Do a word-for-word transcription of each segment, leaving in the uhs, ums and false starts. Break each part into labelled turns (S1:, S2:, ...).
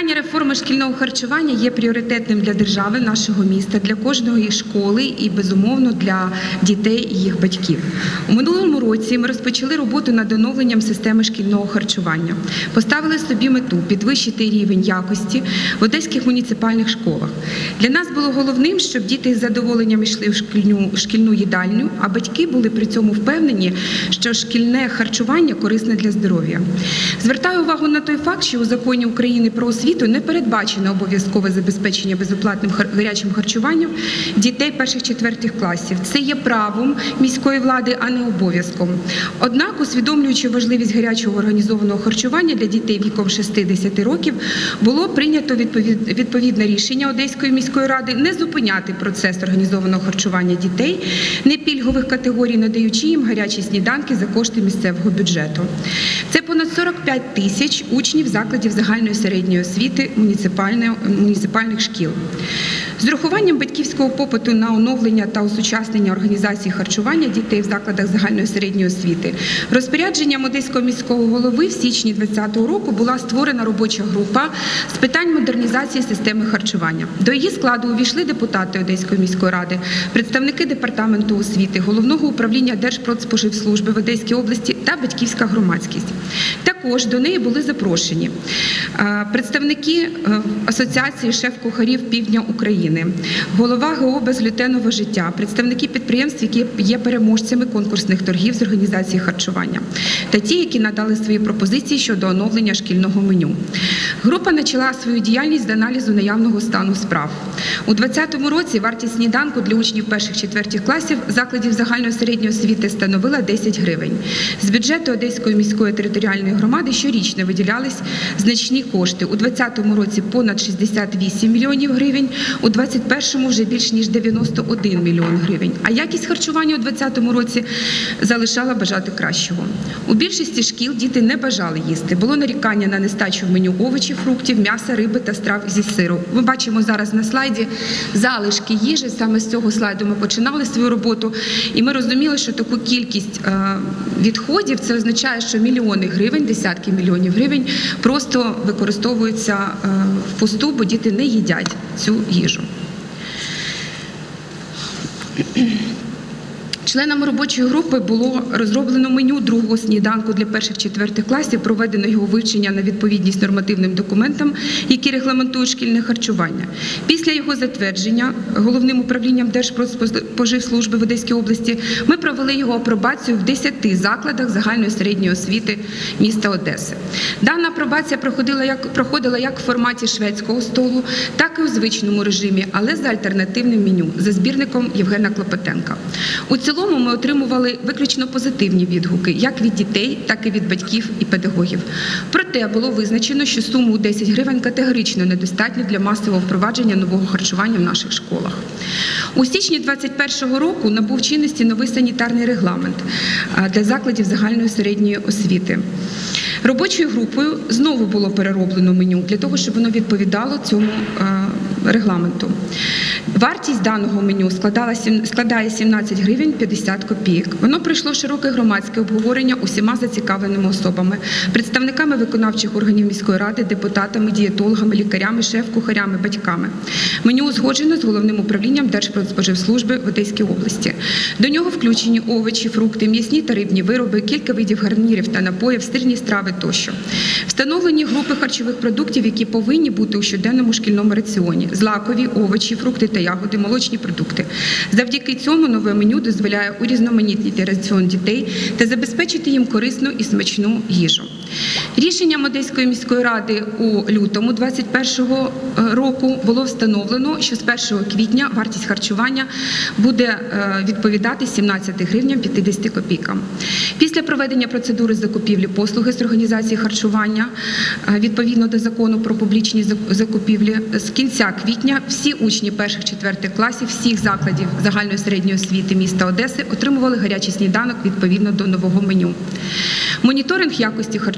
S1: Питання реформи шкільного харчування є пріоритетним для держави, нашого міста, для кожної школи і, безумовно, для дітей і їх батьків. У минулому році ми розпочали роботу над оновленням системи шкільного харчування. Поставили собі мету підвищити рівень якості в одеських муніципальних школах. Для нас було головним, щоб діти з задоволенням йшли в шкільну, шкільну їдальню, а батьки були при цьому впевнені, що шкільне харчування корисне для здоров'я. Звертаю увагу на той факт, що у Законі України про освіту не передбачено обов'язкове забезпечення безоплатним гарячим харчуванням дітей перших-четвертих класів. Це є правом міської влади, а не обов'язком. Однак, усвідомлюючи важливість гарячого організованого харчування для дітей віком шести-десяти років, було прийнято відповідне рішення Одеської міської ради не зупиняти процес організованого харчування дітей непільгових категорій, надаючи їм гарячі сніданки за кошти місцевого бюджету. Це понад сорок п'ять тисяч учнів закладів загальної середньої освіти муніципальних шкіл. З урахуванням батьківського попиту на оновлення та осучаснення організації харчування дітей в закладах загальної середньої освіти, розпорядженням Одеського міського голови в січні двадцятого року була створена робоча група з питань модернізації системи харчування. До її складу увійшли депутати Одеської міської ради, представники департаменту освіти, Головного управління Держпродспоживслужби в Одеській області та батьківська громадськість. Також до неї були запрошені представники Асоціації шеф-кухарів Півдня України, голова ГО «Безглютенове життя», представники підприємств, які є переможцями конкурсних торгів з організації харчування, та ті, які надали свої пропозиції щодо оновлення шкільного меню. Група почала свою діяльність з аналізу наявного стану справ. У двадцятому році вартість сніданку для учнів перших-четвертих класів закладів загальної середньої освіти становила десять гривень. З бюджету Одеської міської територіальної громади щорічно виділялись значні кошти. У двадцятому році понад шістдесят вісім мільйонів гривень, у двадцять першому вже більш ніж дев'яносто один мільйон гривень. А якість харчування у двадцятому році залишала бажати кращого. У більшості шкіл діти не бажали їсти. Було нарікання на нестачу в меню овочів, фруктів, м'яса, риби та страв зі сиру. Ми бачимо зараз на слайді залишки їжі. Саме з цього слайду ми починали свою роботу. І ми розуміли, що таку кількість відходів, це означає, що мільйони гривень, десятки мільйонів гривень просто використовуються впусту, бо діти не їдять цю їжу. Членами робочої групи було розроблено меню другого сніданку для перших-четвертих класів, проведено його вивчення на відповідність нормативним документам, які регламентують шкільне харчування. Після його затвердження Головним управлінням Держпродспоживслужби в Одеській області ми провели його апробацію в десяти закладах загальної середньої освіти міста Одеси. Дана апробація проходила як, проходила як в форматі шведського столу, так і у звичному режимі, але за альтернативним меню, за збірником Євгена Клопотенка. У цілому ми отримували виключно позитивні відгуки, як від дітей, так і від батьків і педагогів. Проте було визначено, що суму у десять гривень категорично недостатньо для масового впровадження нового харчування в наших школах. У січні двадцять першого року набув чинності новий санітарний регламент для закладів загальної середньої освіти. Робочою групою знову було перероблено меню для того, щоб воно відповідало цьому регламенту. Вартість даного меню складала, складає сімнадцять гривень п'ятдесят копійок. Воно пройшло широке громадське обговорення усіма зацікавленими особами, представниками виконавчих органів міської ради, депутатами, дієтологами, лікарями, шеф-кухарями, батьками. Меню узгоджено з Головним управлінням Держпродспоживслужби в Одеській області. До нього включені овочі, фрукти, м'ясні та рибні вироби, кілька видів гарнірів та напоїв, стильні страви тощо. Встановлені групи харчових продуктів, які повинні бути у щоденному шкільному раціоні: злакові, овочі, фрукти та ягоди, молочні продукти. Завдяки цьому нове меню дозволяє урізноманітнити раціон дітей та забезпечити їм корисну і смачну їжу. Рішенням Одеської міської ради у лютому двадцять першого року було встановлено, що з першого квітня вартість харчування буде відповідати сімнадцяти гривням п'ятдесят копійкам. Після проведення процедури закупівлі послуги з організації харчування відповідно до закону про публічні закупівлі, з кінця квітня всі учні перших-четвертих класів всіх закладів загальної середньої освіти міста Одеси отримували гарячий сніданок відповідно до нового меню. Моніторинг якості харчування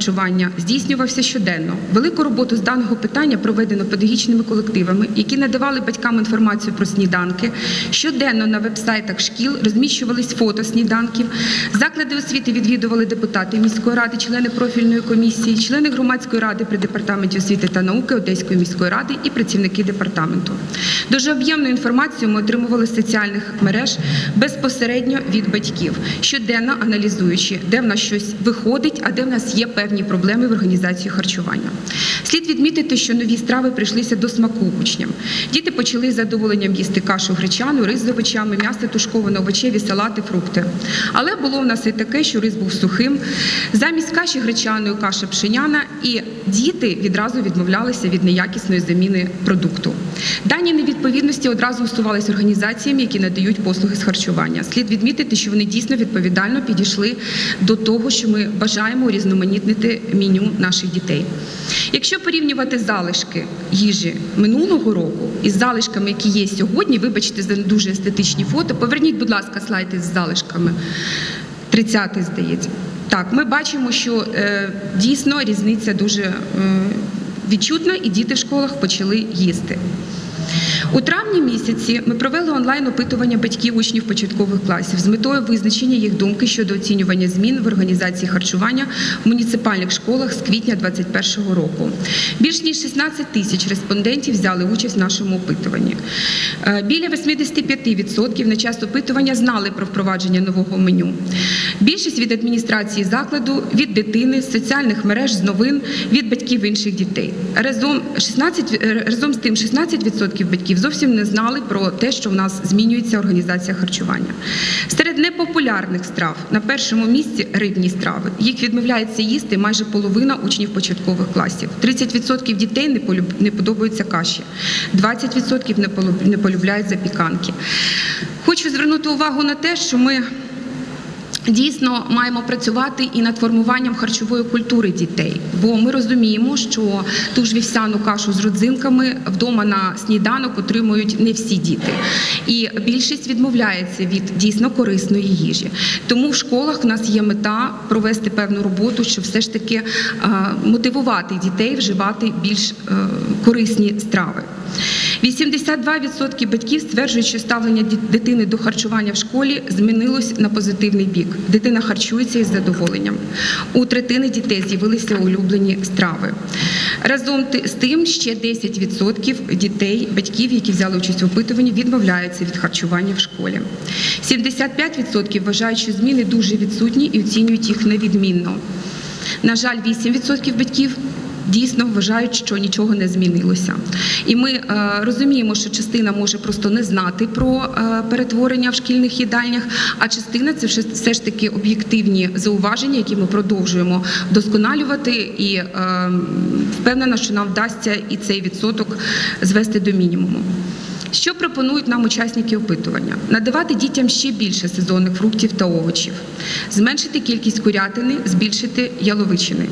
S1: харчування здійснювався щоденно. Велику роботу з даного питання проведено педагогічними колективами, які надавали батькам інформацію про сніданки. Щоденно на веб-сайтах шкіл розміщувались фото сніданків. Заклади освіти відвідували депутати міської ради, члени профільної комісії, члени громадської ради при департаменті освіти та науки Одеської міської ради і працівники департаменту. Дуже об'ємну інформацію ми отримували з соціальних мереж безпосередньо від батьків, щоденно аналізуючи, де в нас щось виходить, а де в нас є певні проблеми в організації харчування. Слід відмітити, що нові страви прийшлися до смаку учням. Діти почали з задоволенням їсти кашу гречану, рис з овочами, м'ясо тушковане, овочеві, салати, фрукти. Але було в нас і таке, що рис був сухим. Замість каші гречаної каша пшеняна, і діти відразу відмовлялися від неякісної заміни продукту. Дані невідповідності одразу усувалися організаціями, які надають послуги з харчування. Слід відмітити, що вони дійсно відповідально підійшли до того, що ми бажаємо урізноманітнити меню наших дітей. Якщо порівнювати залишки їжі минулого року із залишками, які є сьогодні, вибачте за дуже естетичні фото, поверніть, будь ласка, слайд із залишками, тридцятий, здається. Так, ми бачимо, що е, дійсно різниця дуже е, відчутна, і діти в школах почали їсти. У травні місяці ми провели онлайн-опитування батьків учнів початкових класів з метою визначення їх думки щодо оцінювання змін в організації харчування в муніципальних школах з квітня двадцять першого року. Більш ніж шістнадцять тисяч респондентів взяли участь в нашому опитуванні. Біля вісімдесят п'ять відсотків на час опитування знали про впровадження нового меню. Більшість від адміністрації закладу, від дитини, з соціальних мереж, з новин, від батьків інших дітей. Разом, шістнадцять, разом з тим шістнадцять відсотків батьків зовсім не знали про те, що в нас змінюється організація харчування. Серед непопулярних страв на першому місці рибні страви. Їх відмовляється їсти майже половина учнів початкових класів. тридцять відсотків дітей не, полюб... не подобаються каші, двадцять відсотків не, полюб... не полюбляють запіканки. Хочу звернути увагу на те, що ми дійсно маємо працювати і над формуванням харчової культури дітей, бо ми розуміємо, що ту ж вівсяну кашу з родзинками вдома на сніданок отримують не всі діти. І більшість відмовляється від дійсно корисної їжі. Тому в школах в нас є мета провести певну роботу, щоб все ж таки мотивувати дітей вживати більш корисні страви. вісімдесят два відсотки батьків стверджують, що ставлення дитини до харчування в школі змінилось на позитивний бік. Дитина харчується із задоволенням. У третини дітей з'явилися улюблені страви. Разом з тим, ще десять відсотків дітей, батьків, які взяли участь в опитуванні, відмовляються від харчування в школі. сімдесят п'ять відсотків вважають, що зміни дуже відсутні і оцінюють їх невідмінно. На жаль, вісім відсотків батьків дійсно вважають, що нічого не змінилося. І ми е, розуміємо, що частина може просто не знати про е, перетворення в шкільних їдальнях, а частина – це все ж таки об'єктивні зауваження, які ми продовжуємо вдосконалювати, і е, впевнена, що нам вдасться і цей відсоток звести до мінімуму. Що пропонують нам учасники опитування? Надавати дітям ще більше сезонних фруктів та овочів, зменшити кількість курятини, збільшити яловичини.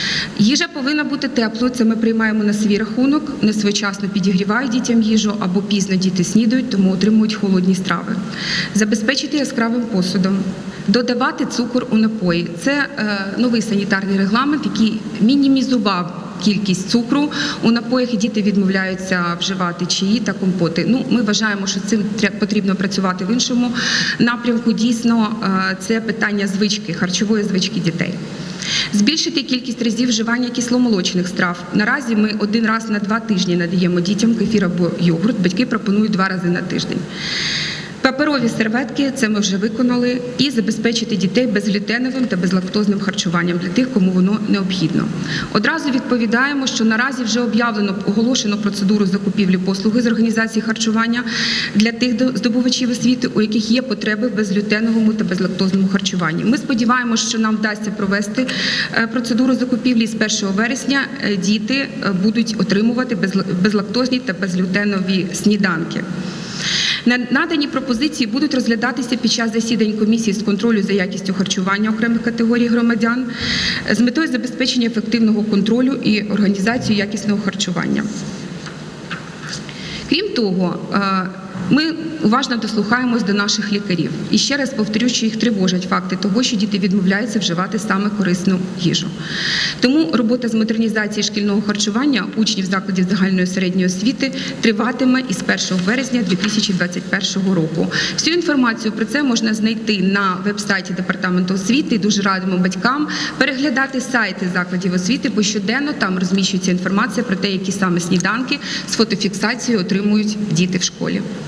S1: Їжа повинна бути теплою, це ми приймаємо на свій рахунок, не своєчасно підігрівають дітям їжу або пізно діти снідають, тому отримують холодні страви. Забезпечити яскравим посудом, додавати цукор у напої. Це е, новий санітарний регламент, який мінімізував кількість цукру у напоях, і діти відмовляються вживати чаї та компоти. Ну, ми вважаємо, що цим потрібно працювати в іншому напрямку. Дійсно, це питання звички, харчової звички дітей. Збільшити кількість разів вживання кисломолочних страв. Наразі ми один раз на два тижні надаємо дітям кефір або йогурт, батьки пропонують два рази на тиждень. Паперові серветки, це ми вже виконали, і забезпечити дітей безглютеновим та безлактозним харчуванням для тих, кому воно необхідно. Одразу відповідаємо, що наразі вже об'явлено, оголошено процедуру закупівлі послуги з організації харчування для тих здобувачів освіти, у яких є потреби в безглютеновому та безлактозному харчуванні. Ми сподіваємося, що нам вдасться провести процедуру закупівлі, і з першого вересня діти будуть отримувати безлактозні та безглютенові сніданки. Надані пропозиції будуть розглядатися під час засідань комісії з контролю за якістю харчування окремих категорій громадян з метою забезпечення ефективного контролю і організації якісного харчування. Крім того, Ми уважно дослухаємось до наших лікарів. І ще раз повторю, що їх тривожать факти того, що діти відмовляються вживати саме корисну їжу. Тому робота з модернізації шкільного харчування учнів закладів загальної середньої освіти триватиме із першого березня дві тисячі двадцять першого року. Всю інформацію про це можна знайти на веб-сайті Департаменту освіти. І дуже радимо батькам переглядати сайти закладів освіти, бо щоденно там розміщується інформація про те, які саме сніданки з фотофіксацією отримують діти в школі.